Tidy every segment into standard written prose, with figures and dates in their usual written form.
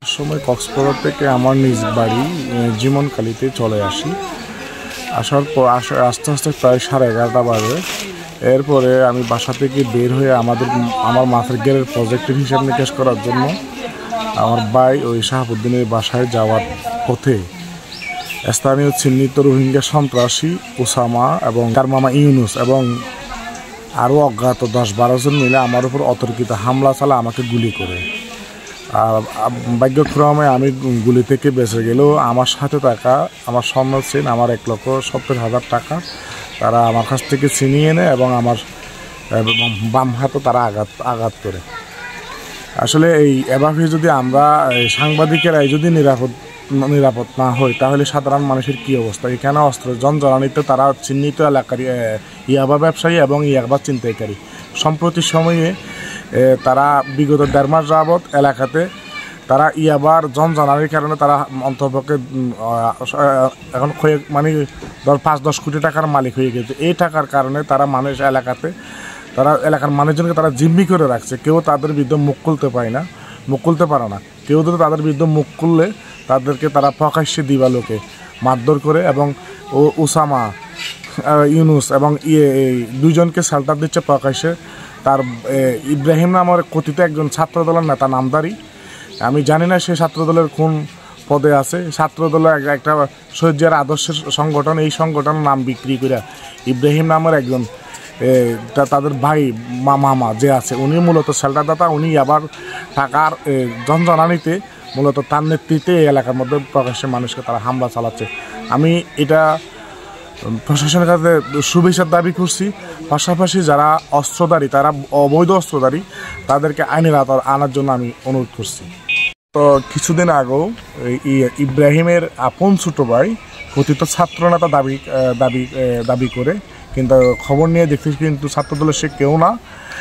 সময় কক্সবাজার থেকে আমার নিজ বাড়ি জীবনকালীতে চলে আসি। আসার পর আস্তে আস্তে প্রায় 11:30 বাজে। এরপরে আমি বাসা থেকে বের হয়ে আমার মাথার গেরের প্রজেক্টের হিসাব নিকাশ করার জন্য আমার ভাই ওই শাহাবুদ্দিনের বাসায় যাওয়ার পথে স্থানীয় চিহ্নিত রোহিঙ্গা সন্ত্রাসী ওসামা এবং তার মামা ইউনুস এবং আরও অজ্ঞাত 10-12 জন মিলে আমার উপর অতর্কিত হামলা চালা আমাকে গুলি করে। আর ভাগ্যক্রমে আমি গুলি থেকে বেঁচে গেলেও আমার সাথে থাকা আমার স্বর্ণ চেন, আমার 1,70,000 টাকা তারা আমার কাছ থেকে ছিনিয়ে নেয় এবং আমার বাম হাতে তারা আঘাত করে। আসলে এভাবে যদি আমরা সাংবাদিকেরাই যদি নিরাপদ না হই তাহলে সাধারণ মানুষের কী অবস্থা? এখানে অস্ত্র জনজনানিতে তারা চিহ্নিত এলাকার ইয়াবা ব্যবসায়ী এবং ইয়াবা ছিনতাইকারী। সম্প্রতি সময়ে তারা বিগত 1.5 মাস যাবৎ এলাকাতে তারা ইয়াবার জনজনানির কারণে তারা অন্তপক্ষে এখন মানে 5-10 কোটি টাকার মালিক হয়ে গেছে। এই টাকার কারণে তারা এলাকার মানুষজনকে তারা জিম্মি করে রাখছে। কেউ তাদের বিরুদ্ধে মুখ খুলতে পারে না। কেউ যদি তাদের বিরুদ্ধে মুখ খুললে তাদেরকে তারা প্রকাশ্যে দিবালোকে মারধর করে এবং ওসামা ইউনুস এবং দুইজনকে শেল্টার দিচ্ছে প্রকাশ্যে। তার ইব্রাহিম নামের কথিত একজন ছাত্রদলের নেতা নামদারি, আমি জানি না সে ছাত্রদলের কোন পদে আছে। ছাত্রদলের একটা শহীদের আদর্শের সংগঠন, এই সংগঠনের নাম বিক্রি করে ইব্রাহিম নামের একজন তাদের ভাই মামা যে আছে উনি মূলত শেল্টারদাতা। উনি আবার টাকার জনজনানিতে মূলত তার নেতৃত্বে এই এলাকার মধ্যে প্রকাশ্যে মানুষকে তারা হামলা চালাচ্ছে। আমি এটা প্রশাসনের কাছে শুভেচ্ছার দাবি করছি। পাশাপাশি যারা অস্ত্রধারী, তারা অবৈধ অস্ত্রধারী, তাদেরকে আইনের আওতায় আনার জন্য আমি অনুরোধ করছি। তো কিছুদিন আগেও ইব্রাহিমের আপন ছোট ভাই কথিত ছাত্রনেতা দাবি করে, কিন্তু খবর নিয়ে দেখছি কিন্তু ছাত্রদলের সে কেউ না।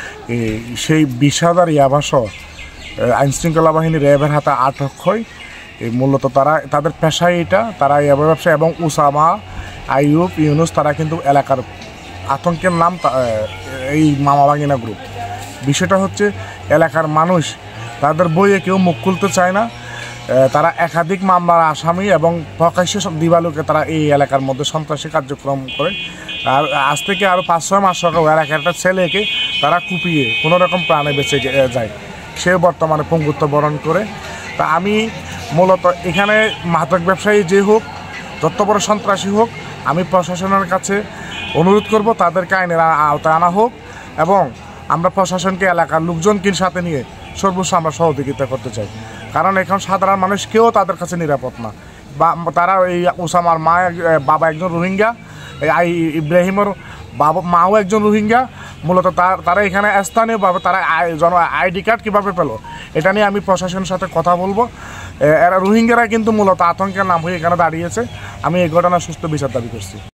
সেই 20,000 ইয়াবাসহ আইনশৃঙ্খলা বাহিনী র্যাবের হাতে আটক হয়। মূলত তাদের পেশায় এটা, তারা ইয়াবা ব্যবসা এবং ওসামা আইয়ুব ইউনুস তারা কিন্তু এলাকার আতঙ্কের নাম এই মামা ভাগিনা গ্রুপ। বিষয়টা হচ্ছে এলাকার মানুষ তাদের বইয়ে কেউ মুখ খুলতে চায় না। তারা একাধিক মামলার আসামি এবং প্রকাশ্যে দিবালোকে তারা এই এলাকার মধ্যে সন্ত্রাসী কার্যক্রম করে। আর আজ থেকে আরও 5-6 মাস আগে এলাকার একটা ছেলেকে তারা কুপিয়ে কোনোরকম প্রাণে বেঁচে যায়, সে বর্তমানে পঙ্গুত্ব বরণ করে। তা আমি মূলত এখানে মাদক ব্যবসায়ী যে হোক, যত বড় সন্ত্রাসী হোক, আমি প্রশাসনের কাছে অনুরোধ করব তাদেরকে আইনের আওতায় আনা হোক এবং আমরা প্রশাসনকে এলাকার লোকজনকে সাথে নিয়ে সর্বোচ্চ আমরা সহযোগিতা করতে চাই। কারণ এখন সাধারণ মানুষ কেউ তাদের কাছে নিরাপদ না। তারা এই ওসামার বাবা একজন রোহিঙ্গা, ইব্রাহিমের মাও একজন রোহিঙ্গা। মূলত তারা এখানে স্থানীয়ভাবে তারা আইডি কার্ড কীভাবে পেল এটা নিয়ে আমি প্রশাসনের সাথে কথা বলবো। এরা রোহিঙ্গারা কিন্তু মূলত আতঙ্কের নাম হয়ে এখানে দাঁড়িয়েছে। আমি এই ঘটনার সুষ্ঠু বিচার দাবি করছি।